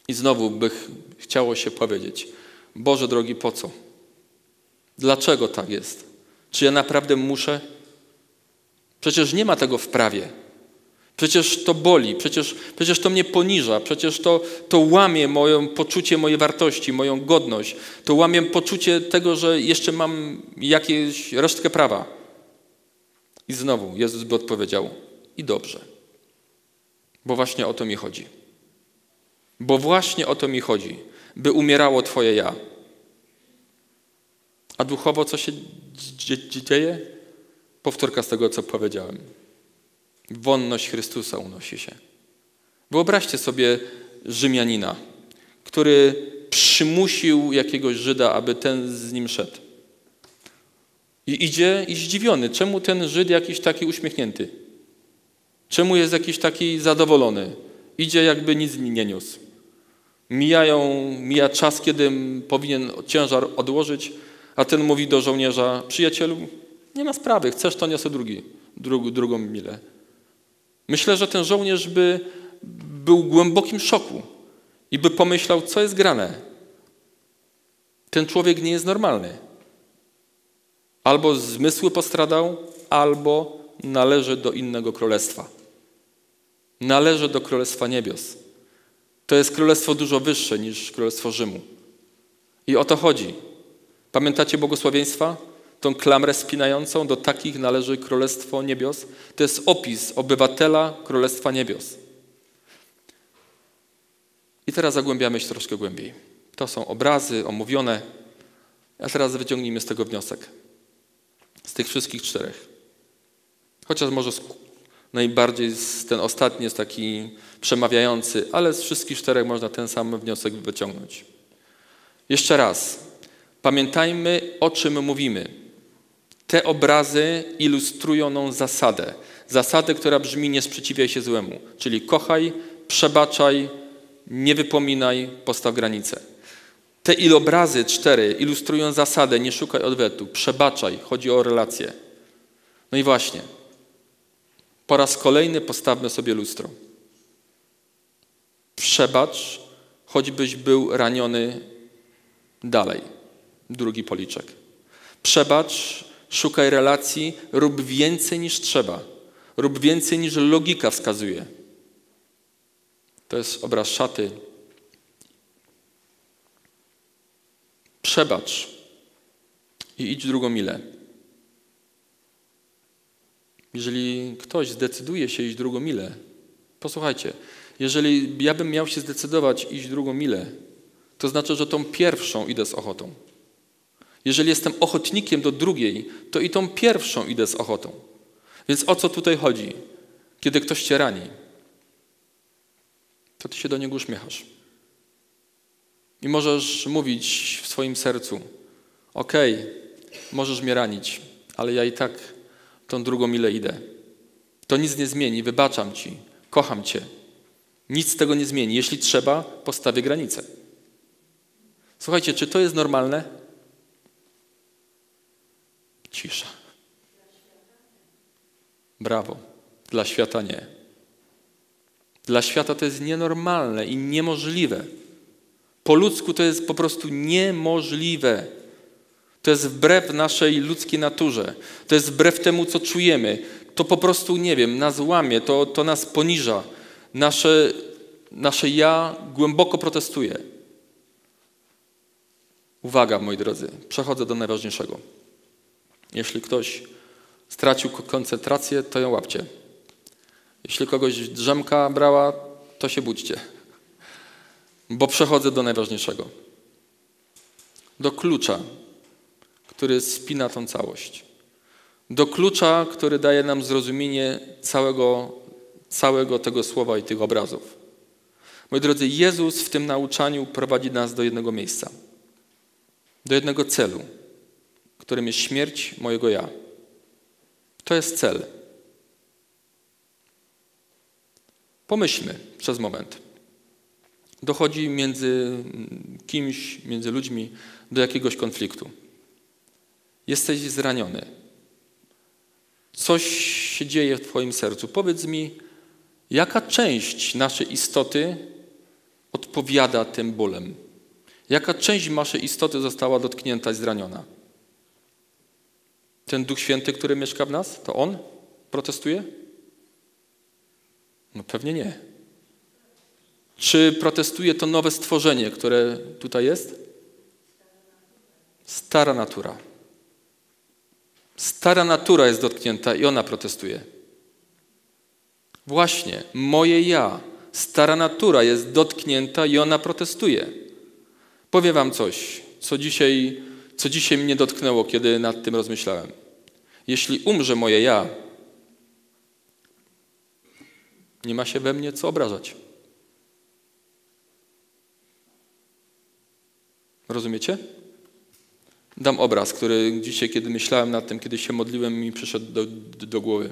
I znowu by chciało się powiedzieć, Boże drogi, po co? Dlaczego tak jest? Czy ja naprawdę muszę? Przecież nie ma tego w prawie. Przecież to boli, przecież, przecież to mnie poniża, przecież to, to łamie moje poczucie mojej wartości, moją godność. To łamie poczucie tego, że jeszcze mam jakieś resztkę prawa. I znowu Jezus by odpowiedział, i dobrze. Bo właśnie o to mi chodzi. Bo właśnie o to mi chodzi, by umierało Twoje ja. A duchowo co się dzieje? Powtórka z tego, co powiedziałem. Wonność Chrystusa unosi się. Wyobraźcie sobie Rzymianina, który przymusił jakiegoś Żyda, aby ten z nim szedł. I idzie i zdziwiony. Czemu ten Żyd jakiś taki uśmiechnięty? Czemu jest jakiś taki zadowolony? Idzie, jakby nic nie niósł. Mijają, mija czas, kiedy powinien ciężar odłożyć, a ten mówi do żołnierza, przyjacielu, nie ma sprawy, chcesz, to niosę drugi, drug, drugą milę. Myślę, że ten żołnierz by był w głębokim szoku i by pomyślał, co jest grane. Ten człowiek nie jest normalny. Albo zmysły postradał, albo należy do innego królestwa. Należy do Królestwa Niebios. To jest królestwo dużo wyższe niż Królestwo Rzymu. I o to chodzi. Pamiętacie błogosławieństwa? Tą klamrę spinającą, do takich należy Królestwo Niebios. To jest opis obywatela Królestwa Niebios. I teraz zagłębiamy się troszkę głębiej. To są obrazy omówione. A teraz wyciągnijmy z tego wniosek. Z tych wszystkich czterech. Chociaż może najbardziej ten ostatni jest taki przemawiający, ale z wszystkich czterech można ten sam wniosek wyciągnąć. Jeszcze raz. Pamiętajmy, o czym mówimy. Te obrazy ilustrują nam zasadę. Zasadę, która brzmi nie sprzeciwiaj się złemu. Czyli kochaj, przebaczaj, nie wypominaj, postaw granice. Te ilobrazy, cztery, ilustrują zasadę, nie szukaj odwetu, przebaczaj, chodzi o relacje. No i właśnie, po raz kolejny postawmy sobie lustro. Przebacz, choćbyś był raniony dalej. Drugi policzek. Przebacz, szukaj relacji, rób więcej niż trzeba. Rób więcej niż logika wskazuje. To jest obraz szaty. Przebacz i idź drugą milę. Jeżeli ktoś zdecyduje się iść drugą milę, posłuchajcie, jeżeli ja bym miał się zdecydować iść drugą milę, to znaczy, że tą pierwszą idę z ochotą. Jeżeli jestem ochotnikiem do drugiej, to i tą pierwszą idę z ochotą. Więc o co tutaj chodzi? Kiedy ktoś cię rani, to ty się do niego uśmiechasz. I możesz mówić w swoim sercu, okej, okay, możesz mnie ranić, ale ja i tak tą drugą milę idę. To nic nie zmieni, wybaczam ci, kocham cię. Nic z tego nie zmieni. Jeśli trzeba, postawię granicę. Słuchajcie, czy to jest normalne? Cisza. Brawo. Dla świata nie. Dla świata to jest nienormalne i niemożliwe. Po ludzku to jest po prostu niemożliwe. To jest wbrew naszej ludzkiej naturze. To jest wbrew temu, co czujemy. To po prostu, nie wiem, nas łamie, to, to nas poniża. Nasze, nasze ja głęboko protestuje. Uwaga, moi drodzy, przechodzę do najważniejszego. Jeśli ktoś stracił koncentrację, to ją łapcie. Jeśli kogoś drzemka brała, to się budźcie. Bo przechodzę do najważniejszego. Do klucza, który spina tą całość. Do klucza, który daje nam zrozumienie całego, całego tego słowa i tych obrazów. Moi drodzy, Jezus w tym nauczaniu prowadzi nas do jednego miejsca. Do jednego celu, którym jest śmierć mojego ja. To jest cel. Pomyślmy przez moment. Dochodzi między kimś, między ludźmi do jakiegoś konfliktu. Jesteś zraniony. Coś się dzieje w twoim sercu. Powiedz mi, jaka część naszej istoty odpowiada tym bólem? Jaka część waszej istoty została dotknięta i zraniona? Ten Duch Święty, który mieszka w nas, to On protestuje? No pewnie nie. Czy protestuje to nowe stworzenie, które tutaj jest? Stara natura. Stara natura jest dotknięta i ona protestuje. Właśnie, moje ja, stara natura jest dotknięta i ona protestuje. Powiem wam coś, co dzisiaj, co dzisiaj mnie dotknęło, kiedy nad tym rozmyślałem. Jeśli umrze moje ja, nie ma się we mnie co obrażać. Rozumiecie? Dam obraz, który dzisiaj, kiedy myślałem nad tym, kiedy się modliłem, mi przyszedł do, do, do głowy.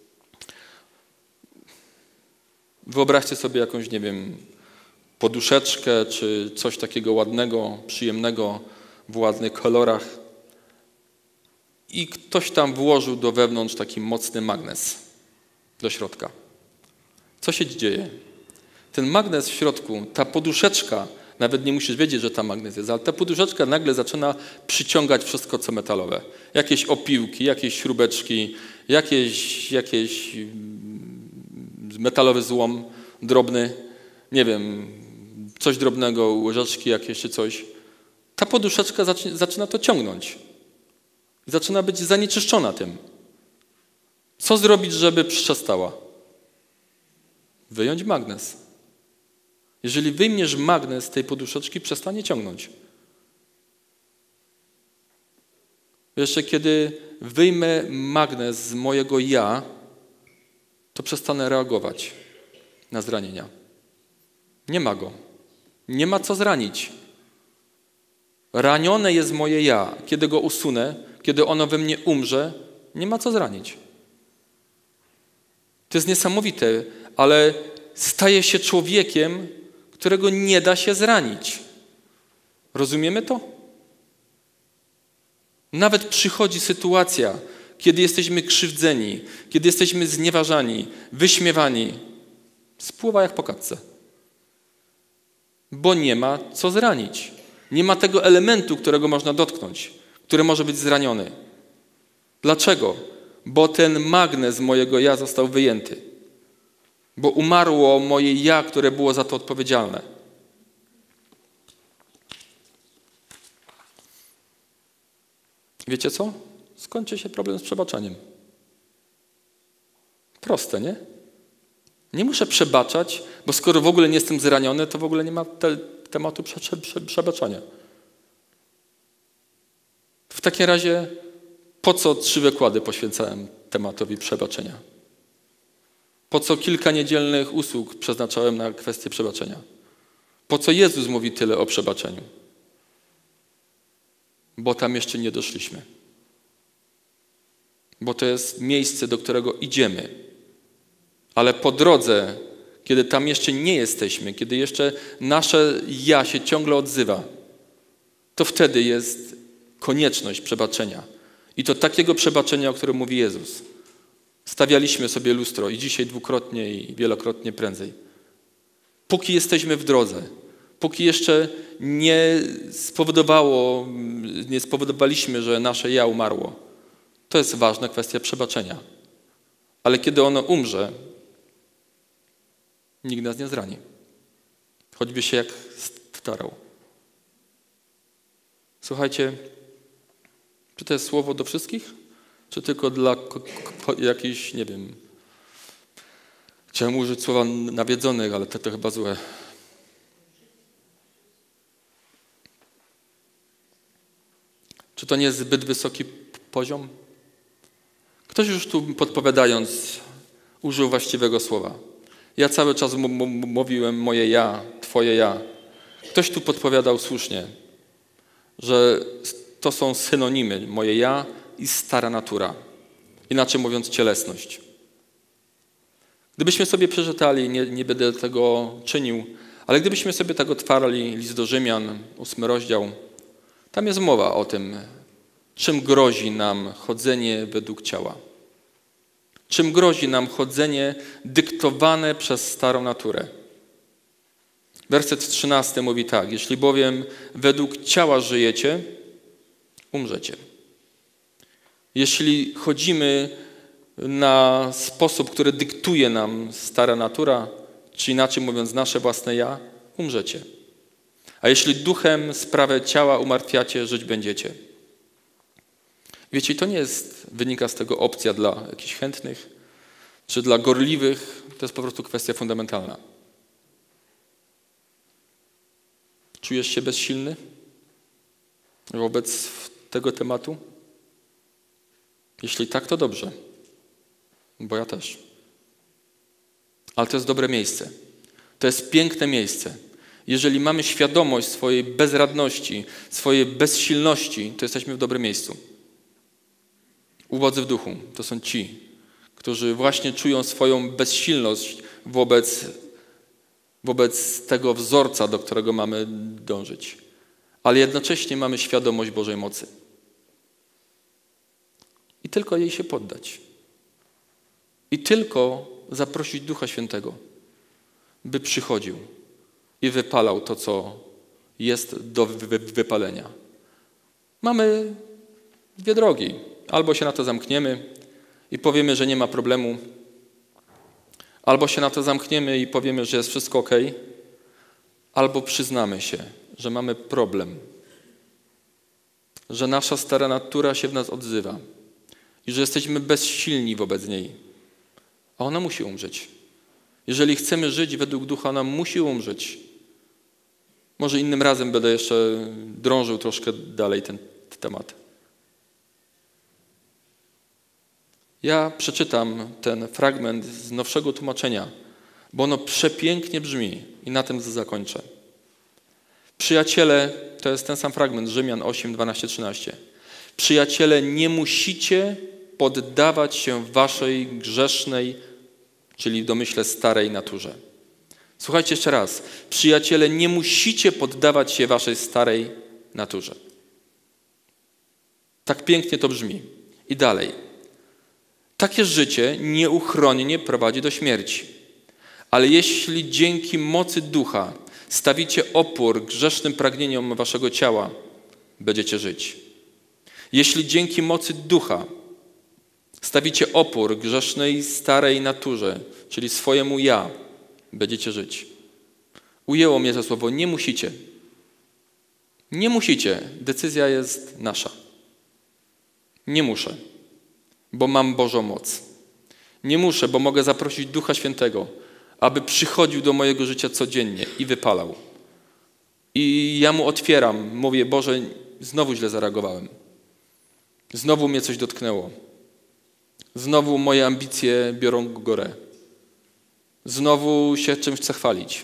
Wyobraźcie sobie jakąś, nie wiem, poduszeczkę, czy coś takiego ładnego, przyjemnego, w ładnych kolorach. I ktoś tam włożył do wewnątrz taki mocny magnes do środka. Co się dzieje? Ten magnes w środku, ta poduszeczka, nawet nie musisz wiedzieć, że tam magnes jest, ale ta poduszeczka nagle zaczyna przyciągać wszystko, co metalowe. Jakieś opiłki, jakieś śrubeczki, jakieś, jakieś metalowy złom drobny, nie wiem, coś drobnego, łyżeczki jakieś czy coś. Ta poduszeczka zaczyna, zaczyna to ciągnąć. Zaczyna być zanieczyszczona tym. Co zrobić, żeby przestała? Wyjąć magnes. Jeżeli wyjmiesz magnes z tej poduszeczki, przestanie ciągnąć. Jeszcze kiedy wyjmę magnes z mojego ja, to przestanę reagować na zranienia. Nie ma go. Nie ma co zranić. Ranione jest moje ja. Kiedy go usunę, kiedy ono we mnie umrze, nie ma co zranić. To jest niesamowite, ale staje się człowiekiem, którego nie da się zranić. Rozumiemy to? Nawet przychodzi sytuacja, kiedy jesteśmy krzywdzeni, kiedy jesteśmy znieważani, wyśmiewani. Spływa jak po katce. Bo nie ma co zranić. Nie ma tego elementu, którego można dotknąć, który może być zraniony. Dlaczego? Bo ten magnes mojego ja został wyjęty. Bo umarło moje ja, które było za to odpowiedzialne. Wiecie co? Skończy się problem z przebaczeniem. Proste, nie? Nie muszę przebaczać, bo skoro w ogóle nie jestem zraniony, to w ogóle nie ma te, tematu prze, prze, prze, przebaczenia. W takim razie po co trzy wykłady poświęcałem tematowi przebaczenia? Po co kilka niedzielnych usług przeznaczałem na kwestię przebaczenia? Po co Jezus mówi tyle o przebaczeniu? Bo tam jeszcze nie doszliśmy. Bo to jest miejsce, do którego idziemy. Ale po drodze, kiedy tam jeszcze nie jesteśmy, kiedy jeszcze nasze ja się ciągle odzywa, to wtedy jest konieczność przebaczenia. I to takiego przebaczenia, o którym mówi Jezus. Stawialiśmy sobie lustro i dzisiaj dwukrotnie i wielokrotnie prędzej. Póki jesteśmy w drodze, póki jeszcze nie spowodowało, nie spowodowaliśmy, że nasze ja umarło, to jest ważna kwestia przebaczenia. Ale kiedy ono umrze, nikt nas nie zrani. Choćby się jak starał. Słuchajcie, czy to jest słowo do wszystkich? Czy tylko dla ko- ko- jakichś, nie wiem, chciałem użyć słowa nawiedzonych, ale to, to chyba złe. Czy to nie jest zbyt wysoki poziom? Ktoś już tu podpowiadając użył właściwego słowa. Ja cały czas m- m- mówiłem moje ja, twoje ja. Ktoś tu podpowiadał słusznie, że to są synonimy, moje ja i stara natura. Inaczej mówiąc cielesność. Gdybyśmy sobie przeczytali, nie, nie będę tego czynił, ale gdybyśmy sobie tak otwarli list do Rzymian, ósmy rozdział, tam jest mowa o tym, czym grozi nam chodzenie według ciała. Czym grozi nam chodzenie dyktowane przez starą naturę. Werset trzynasty mówi tak: jeśli bowiem według ciała żyjecie, umrzecie. Jeśli chodzimy na sposób, który dyktuje nam stara natura, czy inaczej mówiąc nasze własne ja, umrzecie. A jeśli duchem sprawę ciała umartwiacie, żyć będziecie. Wiecie, to nie jest, wynika z tego opcja dla jakichś chętnych, czy dla gorliwych, to jest po prostu kwestia fundamentalna. Czujesz się bezsilny wobec tego tematu? Jeśli tak, to dobrze, bo ja też. Ale to jest dobre miejsce. To jest piękne miejsce. Jeżeli mamy świadomość swojej bezradności, swojej bezsilności, to jesteśmy w dobrym miejscu. Ubodzy w duchu to są ci, którzy właśnie czują swoją bezsilność wobec, wobec tego wzorca, do którego mamy dążyć. Ale jednocześnie mamy świadomość Bożej mocy. I tylko jej się poddać. I tylko zaprosić Ducha Świętego, by przychodził i wypalał to, co jest do wy- wypalenia. Mamy dwie drogi. Albo się na to zamkniemy i powiemy, że nie ma problemu, albo się na to zamkniemy i powiemy, że jest wszystko ok, albo przyznamy się, że mamy problem, że nasza stara natura się w nas odzywa i że jesteśmy bezsilni wobec niej, a ona musi umrzeć. Jeżeli chcemy żyć według ducha, ona musi umrzeć. Może innym razem będę jeszcze drążył troszkę dalej ten temat. Ja przeczytam ten fragment z nowszego tłumaczenia, bo ono przepięknie brzmi i na tym zakończę. Przyjaciele, to jest ten sam fragment, Rzymian osiem, dwanaście, trzynaście. Przyjaciele, nie musicie poddawać się waszej grzesznej, czyli w domyśle starej naturze. Słuchajcie jeszcze raz. Przyjaciele, nie musicie poddawać się waszej starej naturze. Tak pięknie to brzmi. I dalej. Takie życie nieuchronnie prowadzi do śmierci. Ale jeśli dzięki mocy ducha stawicie opór grzesznym pragnieniom waszego ciała, będziecie żyć. Jeśli dzięki mocy ducha stawicie opór grzesznej starej naturze, czyli swojemu ja, będziecie żyć. Ujęło mnie to słowo, nie musicie. Nie musicie. Decyzja jest nasza. Nie muszę, bo mam Bożą moc. Nie muszę, bo mogę zaprosić Ducha Świętego, aby przychodził do mojego życia codziennie i wypalał. I ja Mu otwieram, mówię, Boże, znowu źle zareagowałem. Znowu mnie coś dotknęło. Znowu moje ambicje biorą górę. Znowu się czymś chcę chwalić.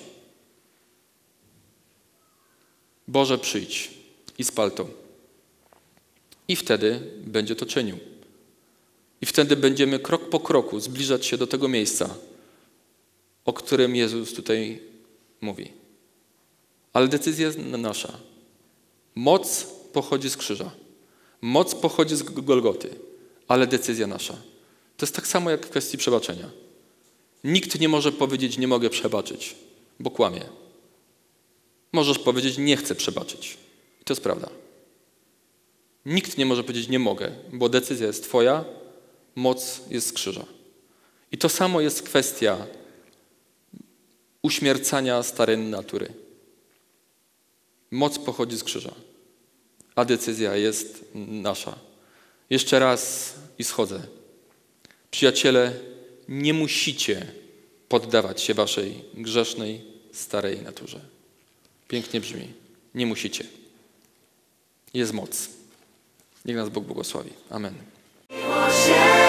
Boże, przyjdź i spal to. I wtedy będzie to czynił. I wtedy będziemy krok po kroku zbliżać się do tego miejsca, o którym Jezus tutaj mówi. Ale decyzja jest nasza. Moc pochodzi z krzyża. Moc pochodzi z Golgoty, ale decyzja nasza. To jest tak samo jak w kwestii przebaczenia. Nikt nie może powiedzieć, nie mogę przebaczyć, bo kłamie. Możesz powiedzieć, nie chcę przebaczyć. I to jest prawda. Nikt nie może powiedzieć, nie mogę, bo decyzja jest twoja, moc jest z krzyża. I to samo jest kwestia uśmiercania starej natury. Moc pochodzi z krzyża, a decyzja jest nasza. Jeszcze raz i schodzę. Przyjaciele, nie musicie poddawać się waszej grzesznej, starej naturze. Pięknie brzmi. Nie musicie. Jest moc. Niech nas Bóg błogosławi. Amen.